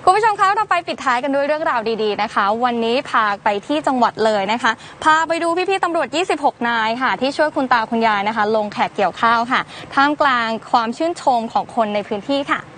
คุณผู้ชมคะเราไปปิดท้ายกันด้วยเรื่องราวดีๆนะคะวันนี้พาไปที่จังหวัดเลยนะคะพาไปดูพี่ๆตำรวจ26นายค่ะที่ช่วยคุณตาคุณยายนะคะลงแขกเกี่ยวข้าวค่ะท่ามกลางความชื่นชมของคนในพื้นที่ค่ะ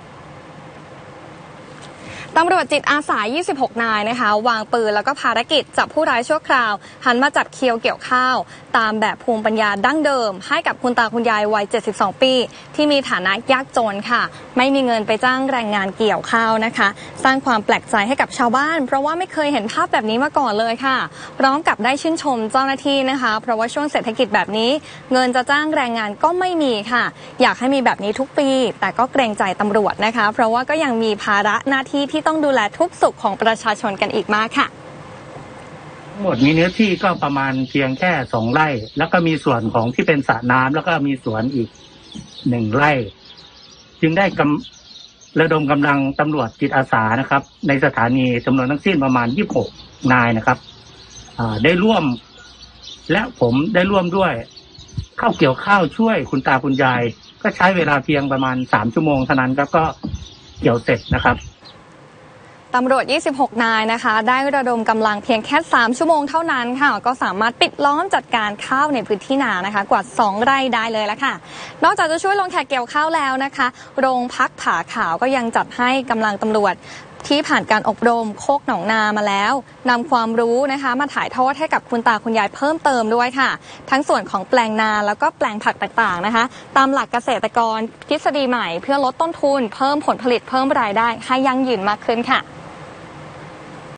ตำรวจจิตอาสา26นายนะคะวางปืนแล้วก็ภารกิจจับผู้ร้ายชั่วคราวหันมาจับเคียวเกี่ยวข้าวตามแบบภูมิปัญญาดั้งเดิมให้กับคุณตาคุณยายวัย72ปีที่มีฐานะยากจนค่ะไม่มีเงินไปจ้างแรงงานเกี่ยวข้าวนะคะสร้างความแปลกใจให้กับชาวบ้านเพราะว่าไม่เคยเห็นภาพแบบนี้มาก่อนเลยค่ะพร้อมกับได้ชื่นชมเจ้าหน้าที่นะคะเพราะว่าช่วงเศรษฐกิจแบบนี้เงินจะจ้างแรงงานก็ไม่มีค่ะอยากให้มีแบบนี้ทุกปีแต่ก็เกรงใจตำรวจนะคะเพราะว่าก็ยังมีภาระหน้าที่ที่ต้องดูแลทุกสุขของประชาชนกันอีกมากค่ะทั้งหมดมีเนื้อที่ก็ประมาณเพียงแค่2 ไร่แล้วก็มีส่วนของที่เป็นสระน้ำแล้วก็มีสวนอีก1 ไร่จึงได้ระดมกำลังตำรวจจิตอาสานะครับในสถานีจำนวนทั้งสิ้นประมาณ26นายนะครับได้ร่วมและผมได้ร่วมด้วยเข้าเกี่ยวข้าวช่วยคุณตาคุณยายก็ใช้เวลาเพียงประมาณ3 ชั่วโมงเท่านั้นครับก็เกี่ยวเสร็จนะครับตำรวจ26นายนะคะได้ระดมกำลังเพียงแค่3 ชั่วโมงเท่านั้นค่ะก็สามารถปิดล้อมจัดการข้าวในพื้นที่นานะคะกว่า2 ไร่ได้เลยละค่ะนอกจากจะช่วยลงแขกเกี่ยวข้าวแล้วนะคะโรงพักผาขาวก็ยังจัดให้กำลังตำรวจที่ผ่านการอบรมโคกหนองนามาแล้วนำความรู้นะคะมาถ่ายทอดให้กับคุณตาคุณยายเพิ่มเติมด้วยค่ะทั้งส่วนของแปลงนาแล้วก็แปลงผักต่างๆนะคะตามหลักเกษตรกรทฤษฎีใหม่เพื่อลดต้นทุนเพิ่มผลผลิตเพิ่มรายได้ให้ยั่งยืนมากขึ้นค่ะ